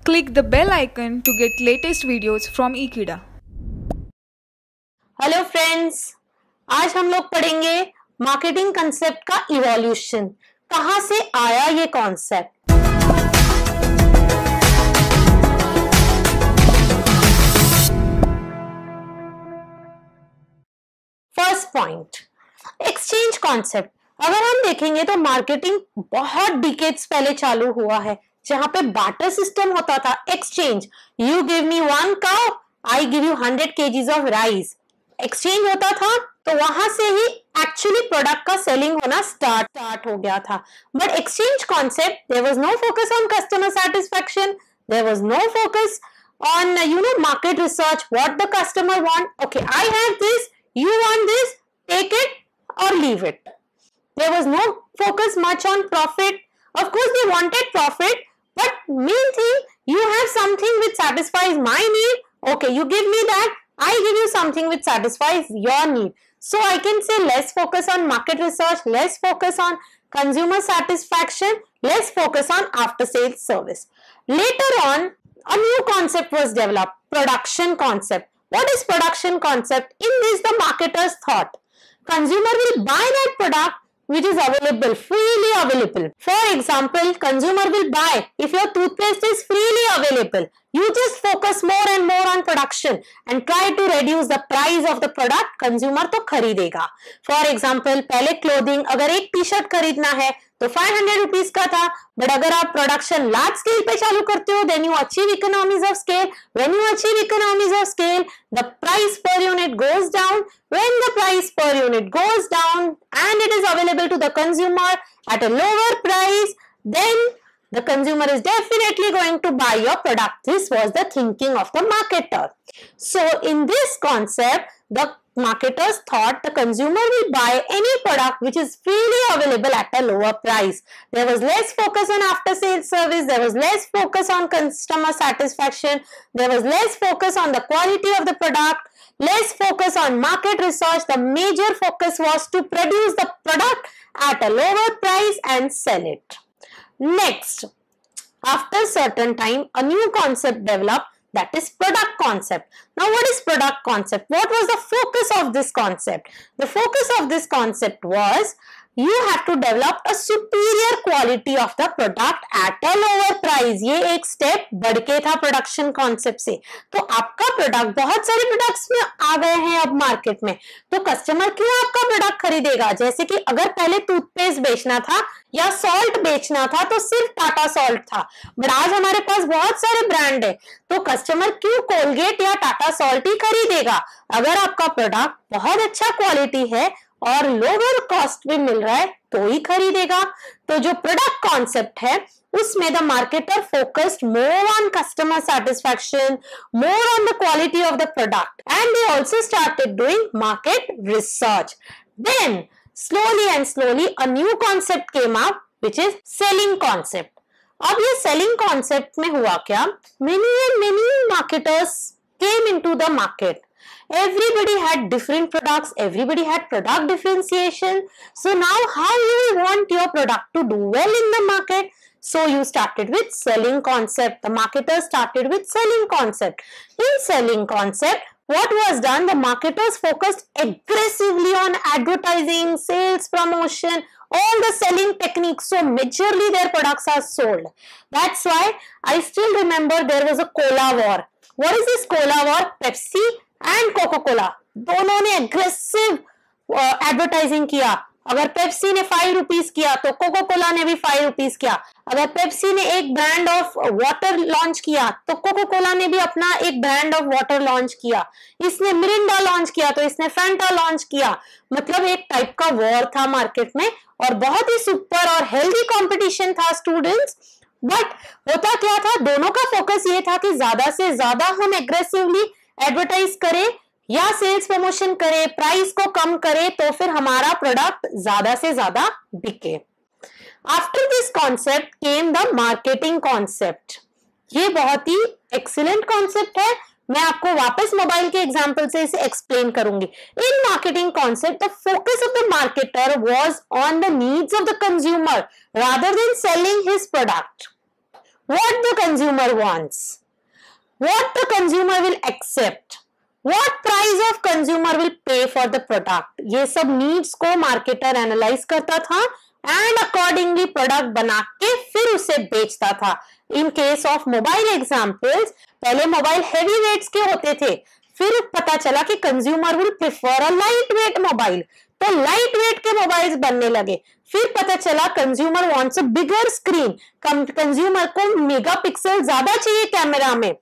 Click the bell icon to get latest videos from Ekeeda. Hello friends, आज हम लोग पढ़ेंगे मार्केटिंग कंसेप्ट का इवोल्यूशन। कहां से आया ये concept. First point, exchange concept. अगर हम देखेंगे तो मार्केटिंग बहुत डिकेड्स पहले चालू हुआ है, जहां पे बार्टर सिस्टम होता था। Exchange, you give me 1 cow, I give you 100 kgs of rice. Exchange होता था, तो वहां से ही एक्चुअली प्रोडक्ट का सेलिंग होना स्टार्ट हो गया था। But exchange concept, there was no focus on customer satisfaction, there was no focus on market research, what the customer want. Okay, I have this, you want this, take it or leave it. There was no focus much on profit. Of course they wanted profit, but main thing, you have something which satisfies my need. Okay, you give me that, I give you something which satisfies your need. So I can say less focus on market research, less focus on consumer satisfaction, less focus on after sales service. Later on, a new concept was developed, production concept. What is production concept? In this, the marketers thought consumer will buy that product which is available, freely available. For example, consumer will buy if your toothpaste is freely available. You just focus more and more on production and try to reduce the price of the product. Consumer तो खरीदेगा. For example, पहले clothing, अगर एक T-shirt खरीदना है तो 500 rupees का था, बट अगर आप प्रोडक्शन लार्ज स्केल पे चालू करते हो, then you achieve economies of scale. When you achieve economies of scale, the price per unit goes down. When the price per unit goes down and it is available to the consumer at a lower price, then the consumer is definitely going to buy your product. This was the thinking of the marketer. So in this concept, the marketers thought the consumer will buy any product which is freely available at a lower price. There was less focus on after sales service, there was less focus on customer satisfaction, there was less focus on the quality of the product, less focus on market research. The major focus was to produce the product at a lower price and sell it. Next, after certain time, a new concept developed, that is product concept. Now what is product concept? What was the focus of this concept? The focus of this concept was you have to develop a superior quality of the product at a lower price. ये एक step बढ़ के था production concept से. तो आपका product, बहुत सारे प्रोडक्ट्स में आ गए हैं अब मार्केट में, तो कस्टमर क्यों आपका प्रोडक्ट खरीदेगा? जैसे कि अगर पहले टूथपेस्ट बेचना था या सॉल्ट बेचना था तो सिर्फ टाटा सॉल्ट था, बट आज हमारे पास बहुत सारे ब्रांड है, तो कस्टमर क्यों कोलगेट या टाटा सॉल्ट ही खरीदेगा? अगर आपका प्रोडक्ट बहुत अच्छा क्वालिटी है और लोअर कॉस्ट भी मिल रहा है तो ही खरीदेगा. तो जो प्रोडक्ट कॉन्सेप्ट है उसमें the marketer focused more on customer satisfaction, more on the quality of the product, and they also started doing market research. Then slowly and slowly a new concept came up, which is selling concept. अब ये selling concept में हुआ क्या? Many marketers came into the market. Everybody had different products, everybody had product differentiation. So now how you want your product to do well in the market? So you started with selling concept. The marketers started with selling concept. In selling concept, what was done? The marketers focused aggressively on advertising, sales promotion, all the selling techniques. So majorly their products are sold. That's why I still remember there was a cola war. What is this cola war? Pepsi and Coca-Cola दोनों ने aggressive advertising किया. अगर Pepsi ने 5 rupees किया तो Coca Cola ने भी 5 rupees किया. अगर पेप्सी ने एक ब्रांड ऑफ वाटर लॉन्च किया तो कोका कोला ने भी अपना एक ब्रांड ऑफ वाटर लॉन्च किया. इसने मिरिंडा लॉन्च किया तो इसने फैंटा लॉन्च किया. मतलब एक टाइप का वॉर था मार्केट में और बहुत ही सुपर और हेल्दी कंपटीशन था स्टूडेंट्स. बट होता क्या था, दोनों का फोकस ये था कि ज्यादा से ज्यादा हम एग्रेसिवली एडवर्टाइज करें या सेल्स प्रमोशन करे, प्राइस को कम करे, तो फिर हमारा प्रोडक्ट ज्यादा से ज्यादा बिके. After this concept came the marketing concept. ये बहुत ही एक्सीलेंट कॉन्सेप्ट है. मैं आपको वापस मोबाइल के एग्जांपल से इसे एक्सप्लेन करूंगी. In marketing concept the focus of the marketer was on the needs of the consumer rather than selling his product. what the consumer wants, what the consumer will accept, what price of consumer will pay for the product. ये सब needs को marketer analyze करता था and accordingly product बना के फिर उसे बेचता था. In case of mobile examples, पहले मोबाइल heavy weights के होते थे, फिर पता चला कि consumer will prefer a light weight mobile, तो लाइट वेट के मोबाइल्स बनने लगे. फिर पता चला consumer wants a bigger screen, consumer को मेगापिक्सल ज्यादा चाहिए कैमरा में.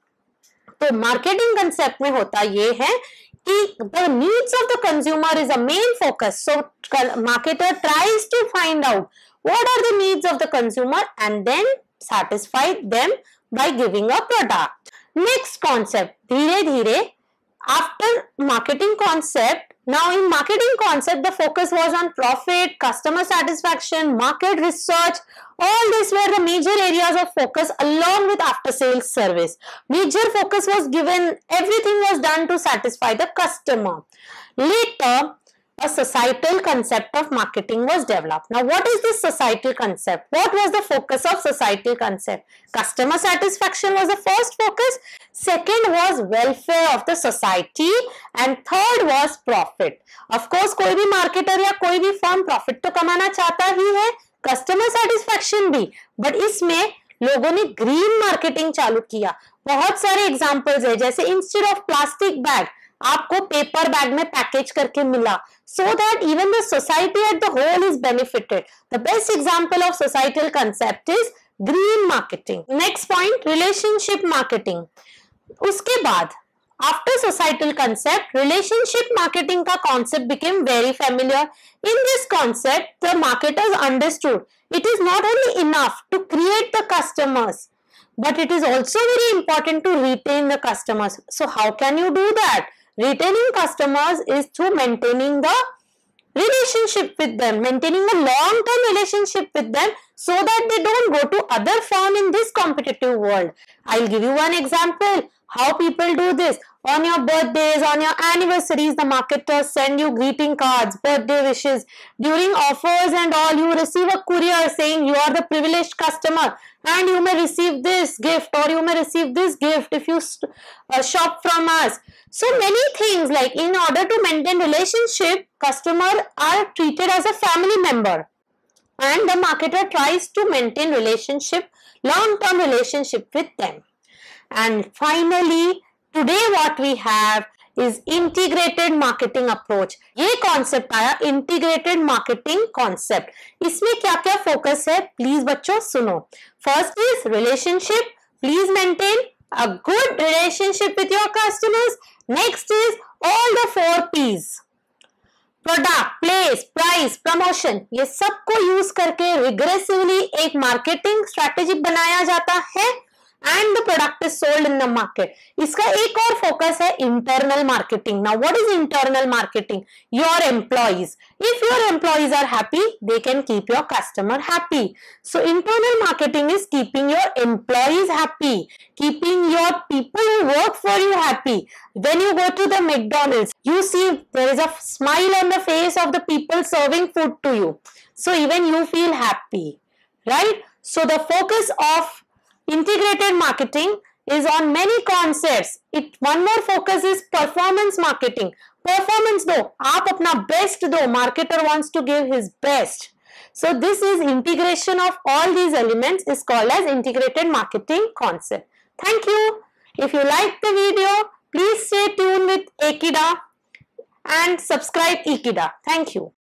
तो मार्केटिंग कंसेप्ट में होता ये है कि the needs of the consumer is a main focus. So marketer tries to find out what are the needs of the consumer and then satisfy them by giving a product. Next concept, धीरे धीरे after marketing concept, now in marketing concept the focus was on profit, customer satisfaction, market research. All these were the major areas of focus along with after sales service. Major focus was given, everything was done to satisfy the customer. Later a societal concept of marketing was developed. Now what is this societal concept? What was the focus of societal concept? Customer satisfaction was the first focus, second was welfare of the society, and third was profit. Of course कोई भी marketer या कोई भी firm profit तो कमाना चाहता ही है, customer satisfaction भी, but इसमें लोगों ने ग्रीन मार्केटिंग चालू किया. बहुत सारे एग्जांपल्स है, जैसे इंस्टेड ऑफ प्लास्टिक बैग आपको पेपर बैग में पैकेज करके मिला, so that even the society at the whole is benefited. The best example of societal concept is green marketing. Next point, relationship marketing. उसके बाद after societal concept, relationship marketing का concept became very familiar. In this concept, the marketers understood it is not only enough to create the customers, but it is also very important to retain the customers. So how can you do that? Retaining customers is through maintaining the relationship with them, maintaining a long-term relationship with them so that they don't go to other firm in this competitive world. I'll give you one example how people do this. On your birthdays, on your anniversaries, the marketers send you greeting cards, birthday wishes. During offers and all, you receive a courier saying you are the privileged customer and you may receive this gift or you may receive this gift if you shop from us. So many things, like in order to maintain relationship, customers are treated as a family member and the marketer tries to maintain relationship, long-term relationship with them. And finally, today what we have is integrated marketing approach. ये concept आया integrated marketing concept. इसमें क्या क्या focus है, please बच्चों सुनो. First is relationship. Please maintain a good relationship with your customers. Next is all the 4 P's. Product, place, price, promotion. ये सबको use करके rigorously एक marketing strategy बनाया जाता है and the product is sold in the market. इसका एक और focus है internal marketing. Now what is internal marketing? Your employees. If your employees are happy, they can keep your customer happy. So internal marketing is keeping your employees happy, keeping your people who work for you happy. When you go to the McDonald's, you see there is a smile on the face of the people serving food to you. So even you feel happy, right? So the focus of integrated marketing is on many concepts. One more focus is performance marketing. Performance दो, आप अपना best दो. Marketer wants to give his best. So this is integration of all these elements is called as integrated marketing concept. Thank you. If you like the video, please stay tuned with Ekeeda and subscribe Ekeeda. Thank you.